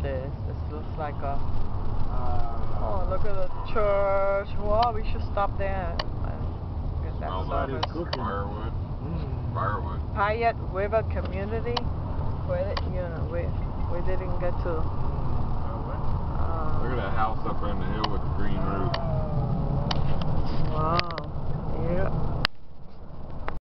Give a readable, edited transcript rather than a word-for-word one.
this? This looks like a... Oh, look at the church. Wow, we should stop there. Smells like it's cooking. Firewood. Firewood. Payette River Community Credit Union. We didn't get to. Look at that house up on the hill with the green roof. Wow. Yeah.